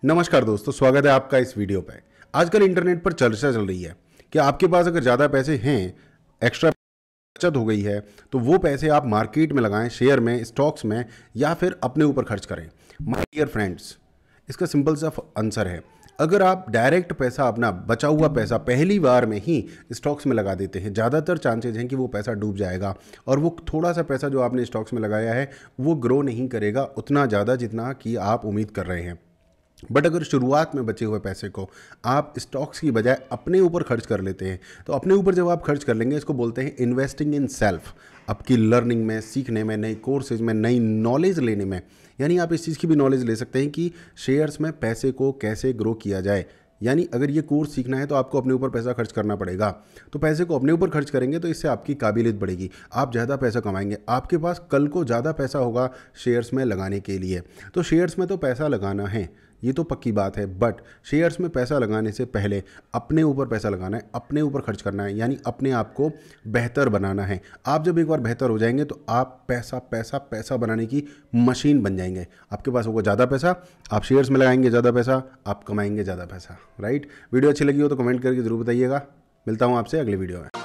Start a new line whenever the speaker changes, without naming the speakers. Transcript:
नमस्कार दोस्तों, स्वागत है आपका इस वीडियो पे। आजकल इंटरनेट पर चर्चा चल रही है कि आपके पास अगर ज़्यादा पैसे हैं, एक्स्ट्रा बचत हो गई है, तो वो पैसे आप मार्केट में लगाएं, शेयर में, स्टॉक्स में, या फिर अपने ऊपर खर्च करें। माय डियर फ्रेंड्स, इसका सिंपल सा आंसर है, अगर आप डायरेक्ट पैसा, अपना बचा हुआ पैसा पहली बार में ही स्टॉक्स में लगा देते हैं, ज़्यादातर चांसेज हैं कि वो पैसा डूब जाएगा और वो थोड़ा सा पैसा जो आपने स्टॉक्स में लगाया है वो ग्रो नहीं करेगा उतना ज़्यादा जितना कि आप उम्मीद कर रहे हैं। बट अगर शुरुआत में बचे हुए पैसे को आप स्टॉक्स की बजाय अपने ऊपर खर्च कर लेते हैं, तो अपने ऊपर जब आप खर्च कर लेंगे, इसको बोलते हैं इन्वेस्टिंग इन सेल्फ। आपकी लर्निंग में, सीखने में, नई कोर्सेज में, नई नॉलेज लेने में। यानी आप इस चीज़ की भी नॉलेज ले सकते हैं कि शेयर्स में पैसे को कैसे ग्रो किया जाए। यानी अगर ये कोर्स सीखना है तो आपको अपने ऊपर पैसा खर्च करना पड़ेगा। तो पैसे को अपने ऊपर खर्च करेंगे तो इससे आपकी काबिलियत बढ़ेगी, आप ज़्यादा पैसा कमाएंगे, आपके पास कल को ज़्यादा पैसा होगा शेयर्स में लगाने के लिए। तो शेयर्स में तो पैसा लगाना है, ये तो पक्की बात है, बट शेयर्स में पैसा लगाने से पहले अपने ऊपर पैसा लगाना है, अपने ऊपर खर्च करना है, यानी अपने आप को बेहतर बनाना है। आप जब एक बार बेहतर हो जाएंगे तो आप पैसा पैसा पैसा बनाने की मशीन बन जाएंगे। आपके पास होगा ज़्यादा पैसा, आप शेयर्स में लगाएंगे ज़्यादा पैसा, आप कमाएंगे ज़्यादा पैसा। राइट? वीडियो अच्छी लगी हो तो कमेंट करके ज़रूर बताइएगा। मिलता हूँ आपसे अगले वीडियो में।